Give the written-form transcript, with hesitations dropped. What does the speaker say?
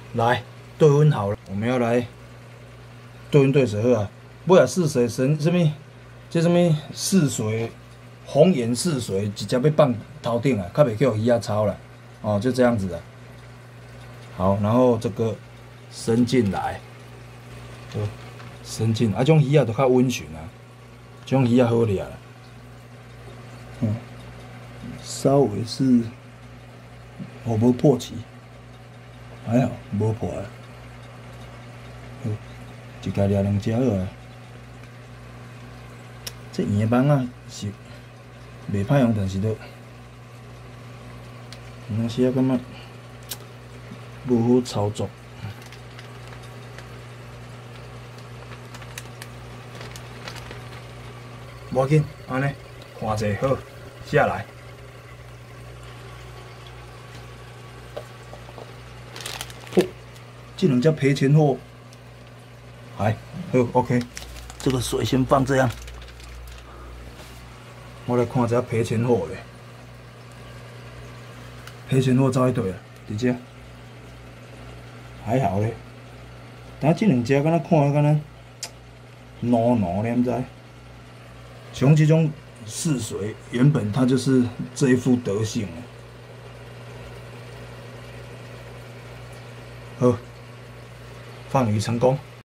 来对分好了，我们要来对分对水好啊。尾啊试水神什么？这什么试水？红颜试水，直接要放头顶啊，较袂叫鱼仔操啦。哦，就这样子的。好，然后这个伸进来，伸进，啊，种鱼仔就较温驯啊，种鱼仔好掠啦。稍微是，我无破鳍，还好无破啊。一家掠两只好啊。这圆的网啊是袂歹用，但是都有时啊感觉无好操作。无要紧，安尼看者好，下来。哦，这两只赔钱货，来，好 ，OK， 这个水先放这样。我来看一下赔钱货嘞，赔钱货走喺对啊，伫遮，还好咧。但这两只敢若看敢若孬孬咧，毋知。像这种试水，原本它就是这一副德性啊。好，放鱼成功。